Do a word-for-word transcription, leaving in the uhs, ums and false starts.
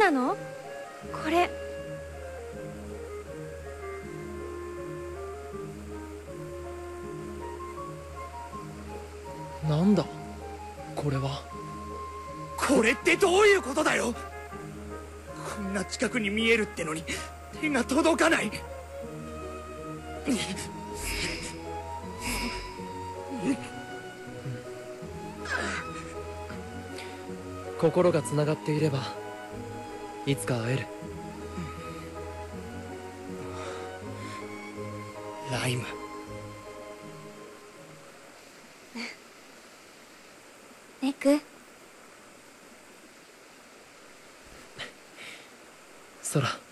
なの？これ。 なんだこれは。 これってどういうことだよ。こんな近くに見えるってのに手が届かない。 心がつながっていればいつか会える。 ライム。 レク。 空。